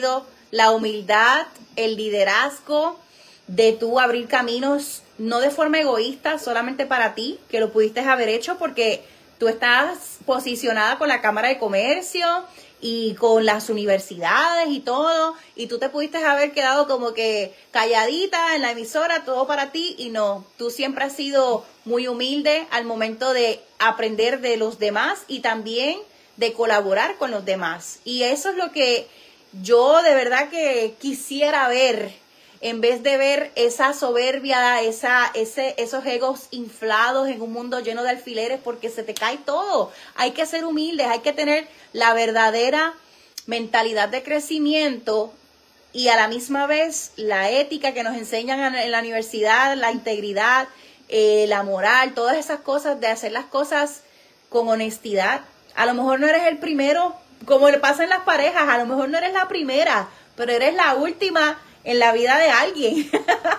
la humildad, el liderazgo de tú abrir caminos, no de forma egoísta, solamente para ti, que lo pudiste haber hecho porque tú estás posicionada con la Cámara de Comercio y con las universidades y todo, y tú te pudiste haber quedado como que calladita en la emisora, todo para ti, y no, tú siempre has sido muy humilde al momento de aprender de los demás y también de colaborar con los demás. Y eso es lo que yo de verdad que quisiera ver, en vez de ver esa soberbia, esa, ese, esos egos inflados en un mundo lleno de alfileres, porque se te cae todo. Hay que ser humildes, hay que tener la verdadera mentalidad de crecimiento y a la misma vez la ética que nos enseñan en la universidad, la integridad, eh, la moral, todas esas cosas de hacer las cosas con honestidad. A lo mejor no eres el primero, como le pasa en las parejas, a lo mejor no eres la primera, pero eres la última en la vida de alguien.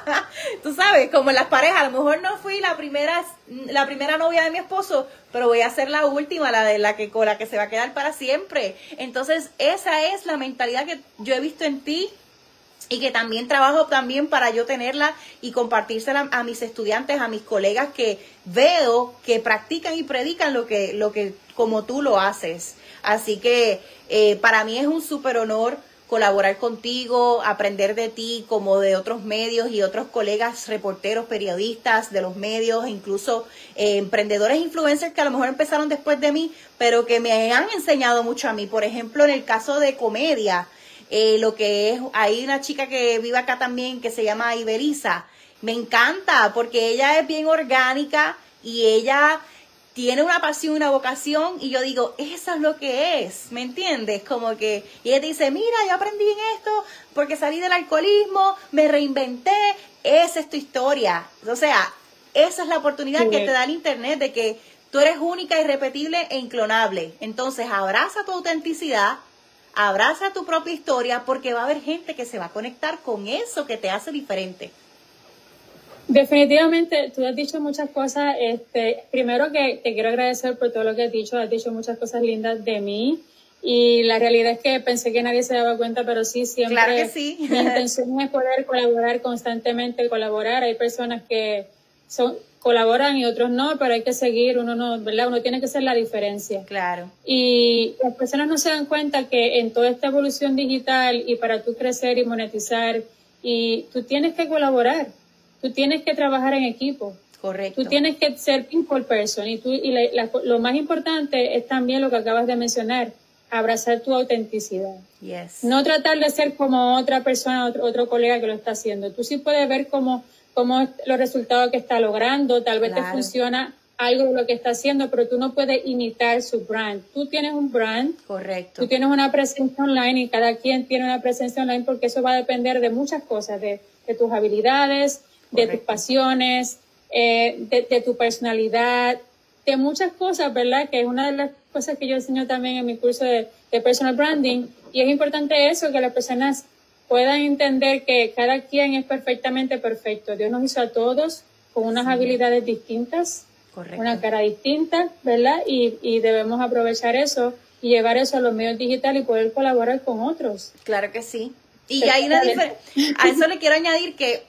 Tú sabes, como en las parejas, a lo mejor no fui la primera, la primera novia de mi esposo, pero voy a ser la última, la de la que con la que se va a quedar para siempre. Entonces, esa es la mentalidad que yo he visto en ti y que también trabajo también para yo tenerla y compartírsela a mis estudiantes, a mis colegas que veo que practican y predican lo que, lo que como tú lo haces. Así que eh, para mí es un súper honor colaborar contigo, aprender de ti como de otros medios y otros colegas reporteros, periodistas de los medios, incluso eh, emprendedores, influencers que a lo mejor empezaron después de mí, pero que me han enseñado mucho a mí. Por ejemplo, en el caso de comedia, eh, lo que es, hay una chica que vive acá también que se llama Ibeliza. Me encanta porque ella es bien orgánica y ella tiene una pasión, una vocación, y yo digo, eso es lo que es, ¿me entiendes? Como que, y ella dice, mira, yo aprendí en esto porque salí del alcoholismo, me reinventé, esa es tu historia. O sea, esa es la oportunidad sí. que te da el internet de que tú eres única, irrepetible e inclonable. Entonces, abraza tu autenticidad, abraza tu propia historia, porque va a haber gente que se va a conectar con eso que te hace diferente. Definitivamente, tú has dicho muchas cosas. Este, primero que te quiero agradecer por todo lo que has dicho. Has dicho muchas cosas lindas de mí. Y la realidad es que pensé que nadie se daba cuenta, pero sí, siempre. Claro que sí. Mi intención es poder colaborar constantemente, colaborar. Hay personas que son, colaboran y otros no, pero hay que seguir. Uno no, ¿verdad? Uno tiene que hacer la diferencia. Claro. Y las personas no se dan cuenta que en toda esta evolución digital y para tú crecer y monetizar, y tú tienes que colaborar. Tú tienes que trabajar en equipo. Correcto. Tú tienes que ser people person. Y, tú, y la, la, lo más importante es también lo que acabas de mencionar, abrazar tu autenticidad. Yes. No tratar de ser como otra persona, otro, otro colega que lo está haciendo. Tú sí puedes ver cómo, cómo los resultados que está logrando. Tal vez claro. te funciona algo de lo que está haciendo, pero tú no puedes imitar su brand. Tú tienes un brand. Correcto. Tú tienes una presencia online y cada quien tiene una presencia online porque eso va a depender de muchas cosas, de, de tus habilidades, de Correcto. tus pasiones, eh, de, de tu personalidad, de muchas cosas, ¿verdad? Que es una de las cosas que yo enseño también en mi curso de, de personal branding. Y es importante eso, que las personas puedan entender que cada quien es perfectamente perfecto. Dios nos hizo a todos con unas sí. habilidades distintas, Correcto. una cara distinta, ¿verdad? Y, y debemos aprovechar eso y llevar eso a los medios digitales y poder colaborar con otros. Claro que sí. Y hay una diferencia. A eso le quiero añadir que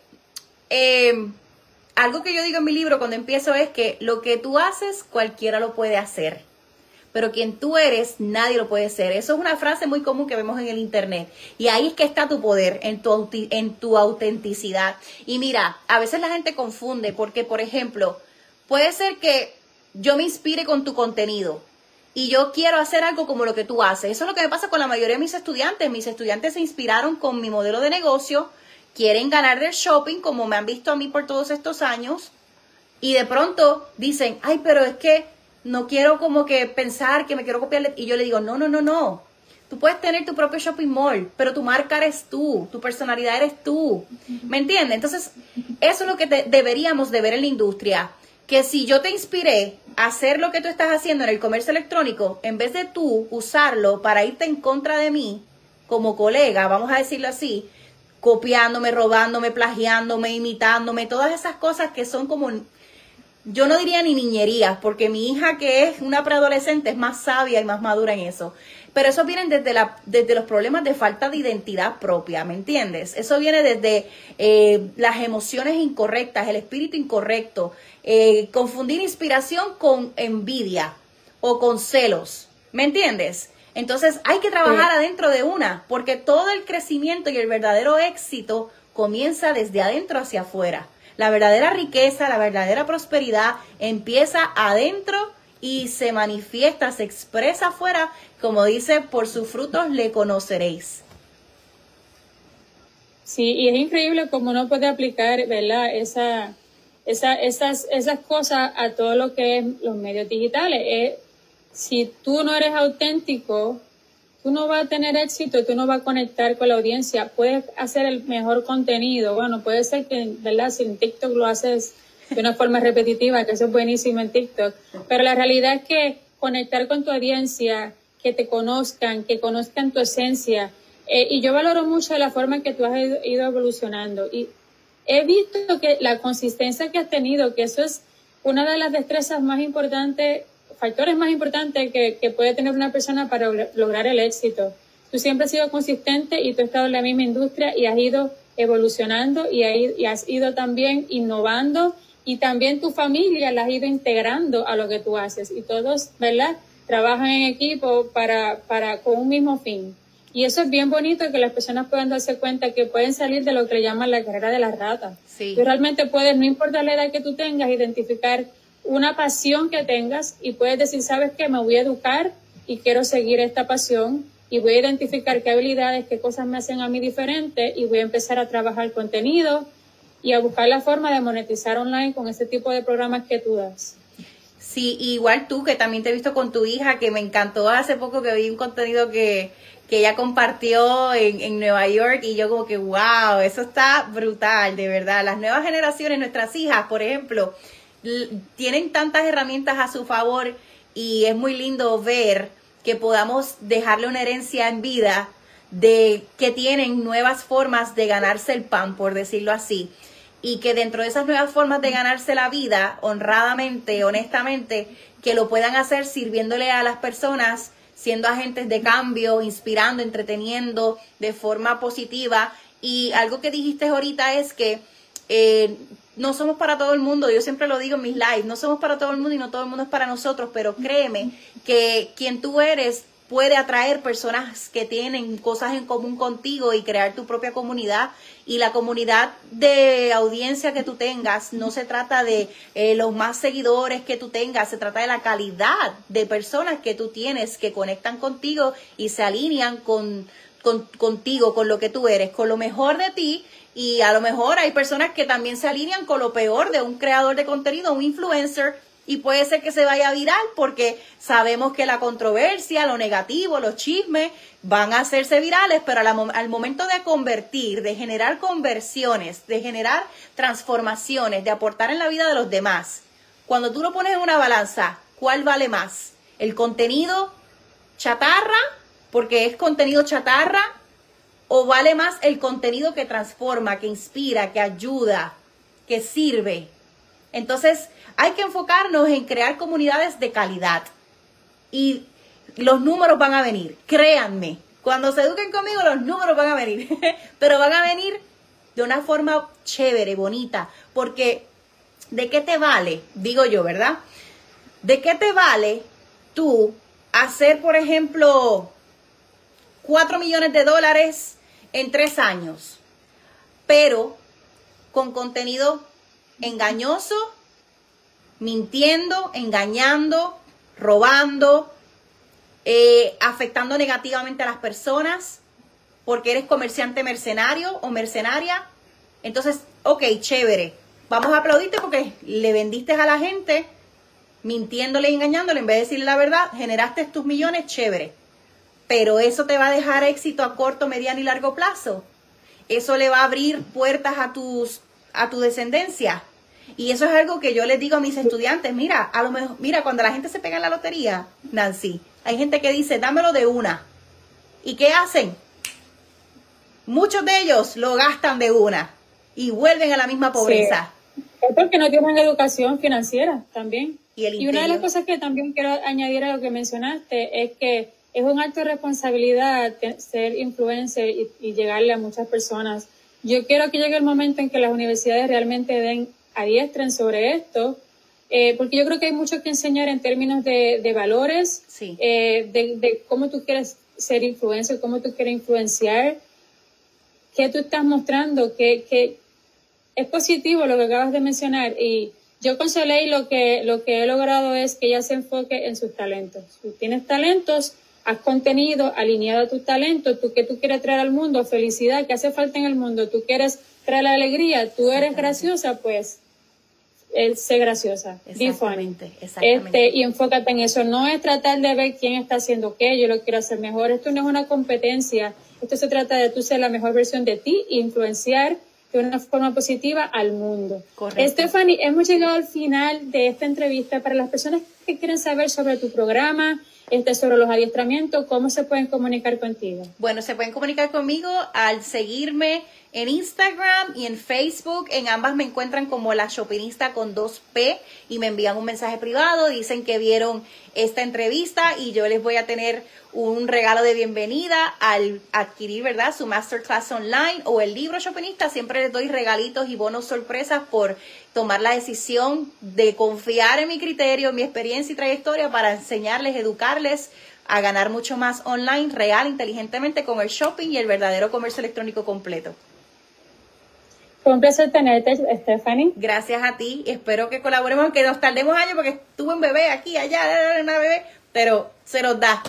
Eh, algo que yo digo en mi libro cuando empiezo es que lo que tú haces cualquiera lo puede hacer, pero quien tú eres nadie lo puede ser. Eso es una frase muy común que vemos en el internet y ahí es que está tu poder, en tu, en tu autenticidad. Y mira, a veces la gente confunde porque, por ejemplo, puede ser que yo me inspire con tu contenido y yo quiero hacer algo como lo que tú haces. Eso es lo que me pasa con la mayoría de mis estudiantes. Mis estudiantes se inspiraron con mi modelo de negocio, quieren ganar del shopping, como me han visto a mí por todos estos años, y de pronto dicen, ay, pero es que no quiero como que pensar que me quiero copiarle. Y yo le digo, no, no, no, no. Tú puedes tener tu propio shopping mall, pero tu marca eres tú, tu personalidad eres tú. ¿Me entiendes? Entonces, eso es lo que te, deberíamos de ver en la industria. Que si yo te inspiré a hacer lo que tú estás haciendo en el comercio electrónico, en vez de tú usarlo para irte en contra de mí, como colega, vamos a decirlo así, copiándome, robándome, plagiándome, imitándome, todas esas cosas que son como yo no diría ni niñerías, porque mi hija, que es una preadolescente, es más sabia y más madura en eso. Pero eso viene desde, la, desde los problemas de falta de identidad propia, ¿me entiendes? Eso viene desde eh, las emociones incorrectas, el espíritu incorrecto, eh, confundir inspiración con envidia o con celos, ¿me entiendes? Entonces hay que trabajar sí. adentro de una, porque todo el crecimiento y el verdadero éxito comienza desde adentro hacia afuera. La verdadera riqueza, la verdadera prosperidad empieza adentro y se manifiesta, se expresa afuera, como dice, por sus frutos le conoceréis. Sí, y es increíble cómo uno puede aplicar, ¿verdad? Esa, esa, esas, esas cosas a todo lo que es los medios digitales. Eh, si tú no eres auténtico, tú no vas a tener éxito, tú no vas a conectar con la audiencia. Puedes hacer el mejor contenido. Bueno, puede ser que, ¿verdad? Si en TikTok lo haces de una forma repetitiva, que eso es buenísimo en TikTok. Pero la realidad es que conectar con tu audiencia, que te conozcan, que conozcan tu esencia. Eh, y yo valoro mucho la forma en que tú has ido evolucionando. Y he visto que la consistencia que has tenido, que eso es una de las destrezas más importantes, factores más importantes que, que puede tener una persona para lograr el éxito. Tú siempre has sido consistente y tú has estado en la misma industria y has ido evolucionando y, y has ido también innovando, y también tu familia la has ido integrando a lo que tú haces, y todos, ¿verdad?, trabajan en equipo para, para con un mismo fin. Y eso es bien bonito, que las personas puedan darse cuenta que pueden salir de lo que le llaman la carrera de las ratas. Sí. Tú realmente puedes, no importa la edad que tú tengas, identificar una pasión que tengas y puedes decir, ¿sabes qué? Me voy a educar y quiero seguir esta pasión y voy a identificar qué habilidades, qué cosas me hacen a mí diferente, y voy a empezar a trabajar contenido y a buscar la forma de monetizar online con ese tipo de programas que tú das. Sí, igual tú, que también te he visto con tu hija, que me encantó hace poco que vi un contenido que, que ella compartió en, en Nueva York, y yo como que, wow, eso está brutal, de verdad. Las nuevas generaciones, nuestras hijas, por ejemplo, tienen tantas herramientas a su favor, y es muy lindo ver que podamos dejarle una herencia en vida de que tienen nuevas formas de ganarse el pan, por decirlo así, y que dentro de esas nuevas formas de ganarse la vida honradamente, honestamente, que lo puedan hacer sirviéndole a las personas, siendo agentes de cambio, inspirando, entreteniendo de forma positiva. Y algo que dijiste ahorita es que eh, no somos para todo el mundo. Yo siempre lo digo en mis lives, no somos para todo el mundo y no todo el mundo es para nosotros, pero créeme que quien tú eres puede atraer personas que tienen cosas en común contigo y crear tu propia comunidad. Y la comunidad de audiencia que tú tengas no se trata de eh, los más seguidores que tú tengas, se trata de la calidad de personas que tú tienes, que conectan contigo y se alinean con, con, contigo, con lo que tú eres, con lo mejor de ti. Y a lo mejor hay personas que también se alinean con lo peor de un creador de contenido, un influencer, y puede ser que se vaya viral, porque sabemos que la controversia, lo negativo, los chismes van a hacerse virales, pero al, al momento de convertir, de generar conversiones, de generar transformaciones, de aportar en la vida de los demás, cuando tú lo pones en una balanza, ¿cuál vale más? ¿El contenido chatarra, porque es contenido chatarra, o vale más el contenido que transforma, que inspira, que ayuda, que sirve? Entonces hay que enfocarnos en crear comunidades de calidad, y los números van a venir, créanme. Cuando se eduquen conmigo, los números van a venir, pero van a venir de una forma chévere, bonita, porque ¿de qué te vale? Digo yo, ¿verdad? ¿De qué te vale tú hacer, por ejemplo, cuatro millones de dólares en tres años, pero con contenido engañoso, mintiendo, engañando, robando, eh, afectando negativamente a las personas, porque eres comerciante mercenario o mercenaria? Entonces, ok, chévere, vamos a aplaudirte porque le vendiste a la gente mintiéndole y engañándole en vez de decirle la verdad, generaste tus millones, chévere. Pero eso te va a dejar éxito a corto, mediano y largo plazo. Eso le va a abrir puertas a tus a tu descendencia. Y eso es algo que yo les digo a mis estudiantes. Mira, a lo mejor, mira, cuando la gente se pega en la lotería, Nancy, hay gente que dice, dámelo de una. ¿Y qué hacen? Muchos de ellos lo gastan de una y vuelven a la misma pobreza. Sí. Es porque no tienen educación financiera también. Y, el y una de las cosas que también quiero añadir a lo que mencionaste es que es un acto de responsabilidad ser influencer y, y llegarle a muchas personas. Yo quiero que llegue el momento en que las universidades realmente den adiestren sobre esto, eh, porque yo creo que hay mucho que enseñar en términos de, de valores, sí. eh, de, de cómo tú quieres ser influencer, cómo tú quieres influenciar, qué tú estás mostrando, que, que es positivo lo que acabas de mencionar. Y yo con Soleil lo que, lo que he logrado es que ella se enfoque en sus talentos. Si tienes talentos, haz contenido alineado a tus talentos. Tú que tú quieres traer al mundo felicidad, que hace falta en el mundo, tú quieres traer la alegría, tú eres graciosa, pues eh, sé graciosa. Exactamente, exactamente. Este, y enfócate en eso. No es tratar de ver quién está haciendo qué, yo lo quiero hacer mejor. Esto no es una competencia. Esto se trata de tú ser la mejor versión de ti e influenciar de una forma positiva al mundo. Correcto. Stephanie, hemos llegado al final de esta entrevista. Para las personas que quieren saber sobre tu programa, este, sobre los adiestramientos, ¿cómo se pueden comunicar contigo? Bueno, se pueden comunicar conmigo al seguirme en Instagram y en Facebook. En ambas me encuentran como La Shopinista con dos P y me envían un mensaje privado, dicen que vieron esta entrevista y yo les voy a tener un regalo de bienvenida al adquirir, ¿verdad?, su masterclass online o el libro Shopinista. Siempre les doy regalitos y bonos sorpresas por tomar la decisión de confiar en mi criterio, en mi experiencia y trayectoria para enseñarles, educarles a ganar mucho más online, real, inteligentemente con el shopping y el verdadero comercio electrónico completo. Fue un placer tenerte, Stephanie. Gracias a ti. Espero que colaboremos, aunque nos tardemos años porque estuve en bebé aquí, allá, una bebé, pero se nos da.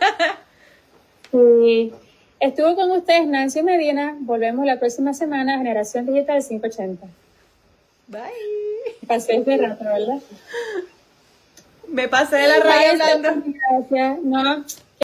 Sí. Estuvo con ustedes Nancy Medina. Volvemos la próxima semana a Generación Digital quinientos ochenta. Bye. Pasé este rato, ¿verdad? Me pasé de la raya hablando. Gracias. No.